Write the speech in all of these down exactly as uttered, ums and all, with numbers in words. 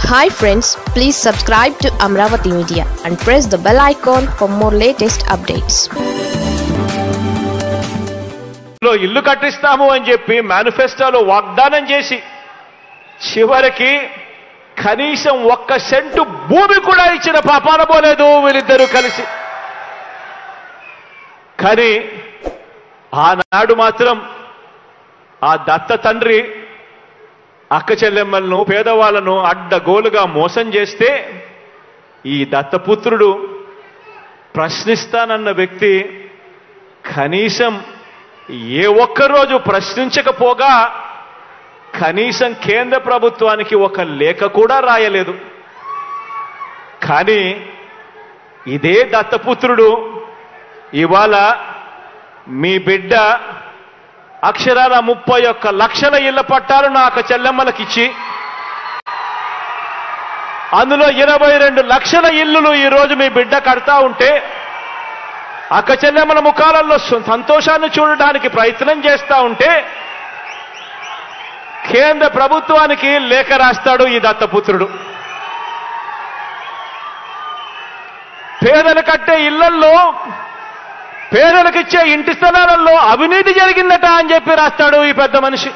Hi friends, please subscribe to Amravati Media and press the bell icon for more latest updates. లో ఇల్లు కట్టిస్తాము అని చెప్పి మేనిఫెస్టోలో వాగ్దానం చేసి చివరికి కనీసం ఒక్క సెంటు భూమి కూడా ఇచ్చిన పాపాన పోలేదు వీళ్ళిద్దరూ కలిసి. కానీ ఆనాడు మాత్రం ఆ దత్త తండ్రి అక్క చెల్లెమ్మలను పేదవాళ్లను అడ్డగోలుగా మోసం చేస్తే ఈ దత్తపుత్రుడు ప్రశ్నిస్తానన్న వ్యక్తి కనీసం ఏ ఒక్కరోజు ప్రశ్నించకపోగా కనీసం కేంద్ర ప్రభుత్వానికి ఒక లేఖ కూడా రాయలేదు. కానీ ఇదే దత్తపుత్రుడు ఇవాళ మీ బిడ్డ అక్షరాల ముప్పై ఒక్క లక్షల ఇళ్ల పట్టాలు నాకు చెల్లెమ్మలకిచ్చి అందులో ఇరవై రెండు లక్షల ఇల్లులు ఈరోజు మీ బిడ్డ కడతా ఉంటే అక్క చెల్లెమ్మల ముఖాలలో సంతోషాన్ని చూడడానికి ప్రయత్నం చేస్తా ఉంటే కేంద్ర ప్రభుత్వానికి లేఖ రాస్తాడు ఈ దత్తపుత్రుడు. పేదలు కట్టే ఇళ్లల్లో పేదలకు ఇచ్చే ఇంటి స్థలాలలో అవినీతి జరిగిందట అని చెప్పి రాస్తాడు ఈ పెద్ద మనిషి.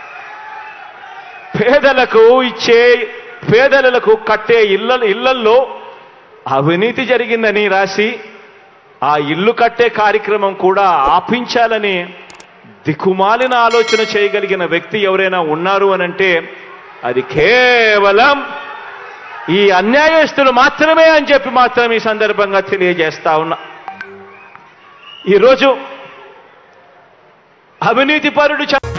పేదలకు ఇచ్చే పేదలకు కట్టే ఇళ్ళ ఇళ్లల్లో అవినీతి జరిగిందని రాసి ఆ ఇల్లు కట్టే కార్యక్రమం కూడా ఆపించాలని దిక్కుమాలిన ఆలోచన చేయగలిగిన వ్యక్తి ఎవరైనా ఉన్నారు అనంటే అది కేవలం ఈ అన్యాయస్తులు మాత్రమే అని చెప్పి మాత్రం ఈ సందర్భంగా తెలియజేస్తా ఉన్నా. ఈరోజు అవినీతి పరుడు